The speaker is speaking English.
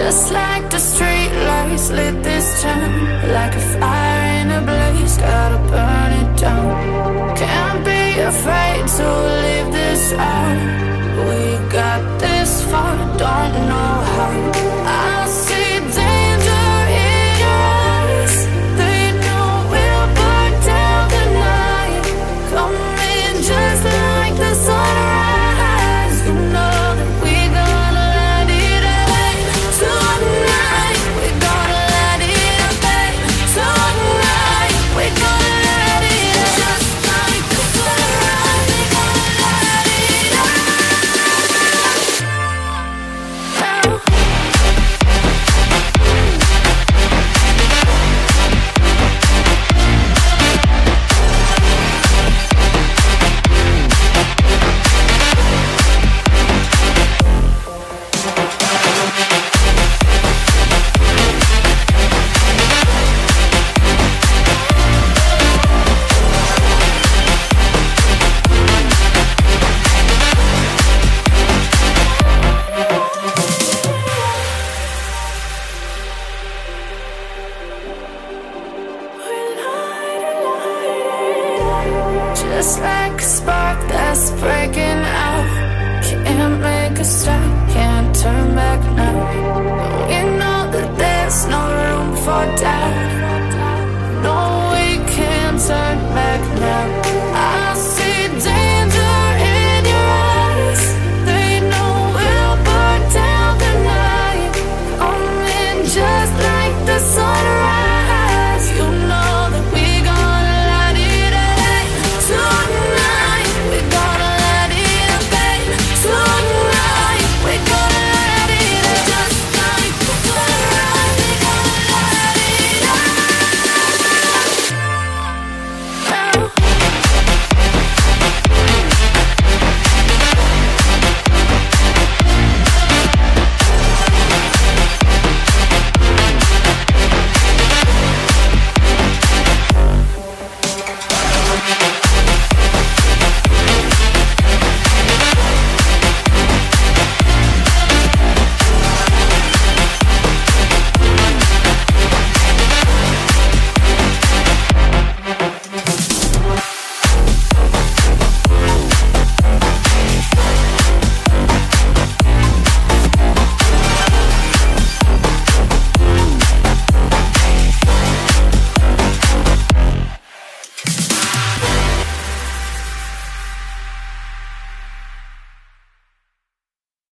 Just like the street lights lit this town, like a fire in a blaze, gotta burn it down. Can't be afraid to leave this out. We got this far, don't know how. I see danger in your eyes. They know we'll burn down the night. Coming just like the sunrise. You know that we're gonna let it rain. Tonight we're gonna let it rain. Tonight we're gonna let it rain. Just like the sunrise, we're gonna let it rain. Just like a spark that's breaking out. Can't make a stop, can't turn back now. We know that there's no room for doubt. No, we can't turn back now. I see danger in your eyes. They know we'll burn down the night. Coming just like the sunrise. You know that we're gonna let it rain. Tonight we're gonna let it rain. Tonight we're gonna let it rain. Just like the sunrise, we're gonna let it rain. Now